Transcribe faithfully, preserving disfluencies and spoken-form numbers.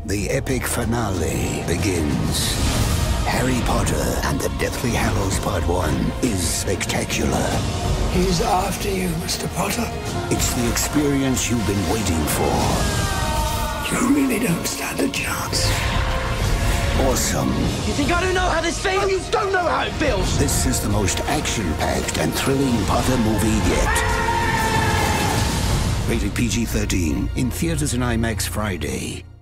The epic finale begins. Harry Potter and the Deathly Hallows Part one is spectacular. He's after you, Mister Potter. It's the experience you've been waiting for. You really don't stand a chance. Awesome. You think I don't know how this feels? You don't know how it feels! This is the most action-packed and thrilling Potter movie yet. Rated P G thirteen, in theaters and IMAX Friday.